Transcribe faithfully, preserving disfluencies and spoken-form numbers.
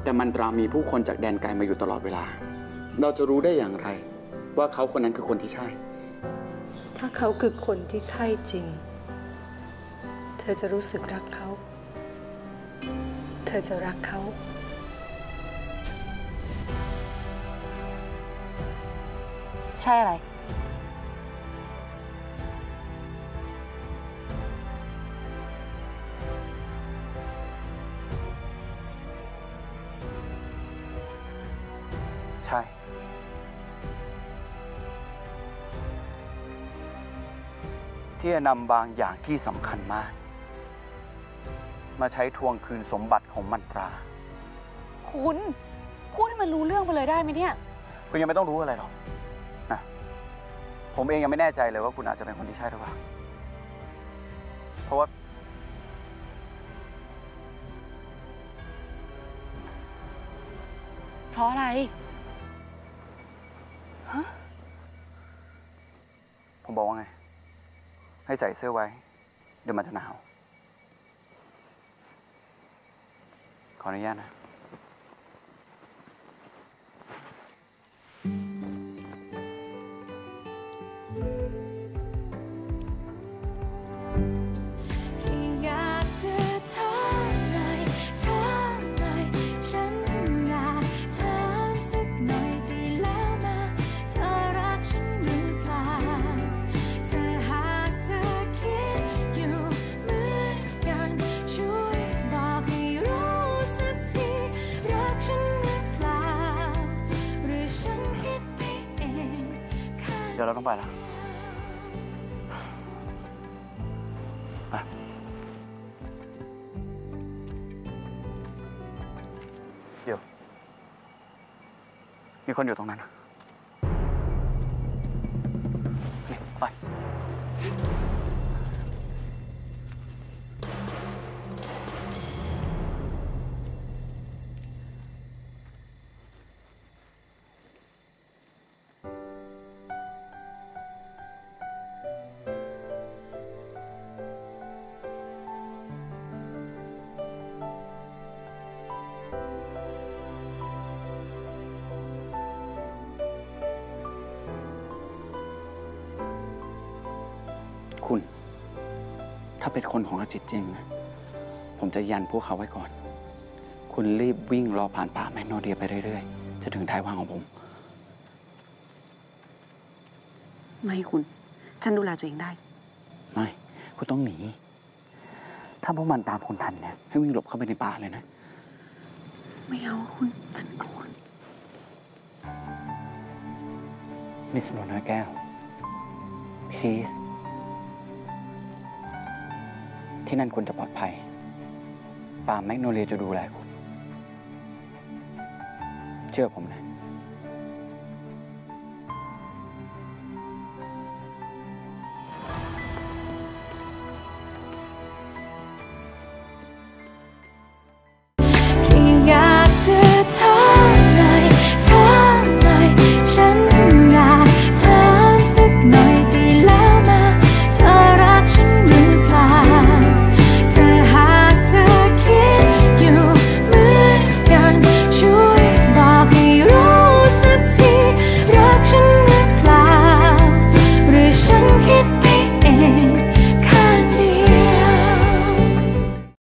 แต่มันตรามีผู้คนจากแดนไกลมาอยู่ตลอดเวลาเราจะรู้ได้อย่างไรว่าเขาคนนั้นคือคนที่ใช่ถ้าเขาคือคนที่ใช่จริงเธอจะรู้สึกรักเขาเธอจะรักเขาใช่อะไรใช่ที่จะนำบางอย่างที่สำคัญมากมาใช้ทวงคืนสมบัติของมันตราคุณพูดให้มันรู้เรื่องไปเลยได้ไหมเนี่ยคุณยังไม่ต้องรู้อะไรหรอกนะผมเองยังไม่แน่ใจเลยว่าคุณอาจจะเป็นคนที่ใช่หรือเปล่าเพราะว่าเพราะอะไรฮะผมบอกว่าไงให้ใส่เสื้อไว้เดี๋ยวมันจะหนาวขออนุญาตนะเดี๋ยวเราต้องไปแล้วไปเดี๋ยวมีคนอยู่ตรงนั้นนี่ไปคุณถ้าเป็นคนของอาจิตจริงนะผมจะยันพวกเขาไว้ก่อนคุณรีบวิ่งรอผ่านป่าแมกโนเลียไปเรื่อยๆจะถึงท้ายว่างของผมไม่คุณฉันดูแลตัวเองได้ไม่คุณต้องหนีถ้าพวกมันตามคุณทันเนี่ยให้วิ่งหลบเข้าไปในป่าเลยนะไม่เอาคุณฉันกลัวมิสโนนาแก้ว please ที่นั่นคุณจะปลอดภัยป่าแมกโนเลียจะดูแลคุณเชื่อผมนะ